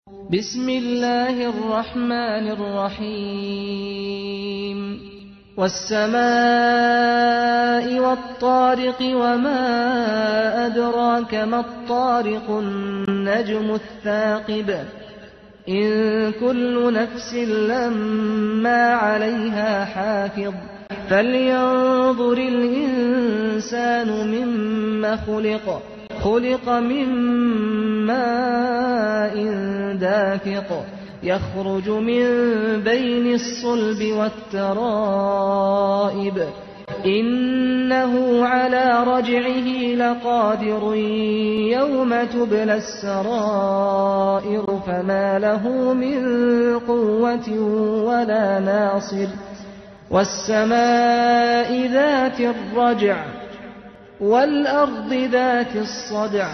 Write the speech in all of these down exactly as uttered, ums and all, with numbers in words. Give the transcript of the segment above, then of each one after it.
بسم الله الرحمن الرحيم والسماء والطارق وما أدراك ما الطارق النجم الثاقب إن كل نفس لما عليها حافظ فلينظر الإنسان مما خلق خلق من ماء دافق يخرج من بين الصلب والترائب إنه على رجعه لقادر يوم تبلى السرائر فما له من قوة ولا ناصر والسماء ذات الرجع والأرض ذات الصدع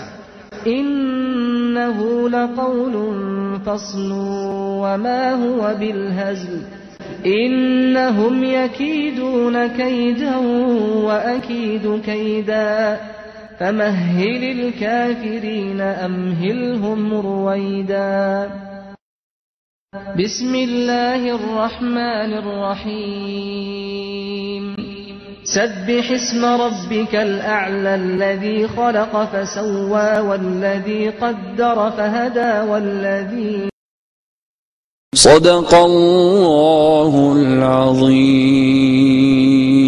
إنه لقول فصل وما هو بالهزل إنهم يكيدون كيدا وأكيد كيدا فمهل الكافرين أمهلهم رويدا بسم الله الرحمن الرحيم سبح اسم ربك الأعلى الذي خلق فسوى والذي قدر فهدى والذي صدق الله العظيم.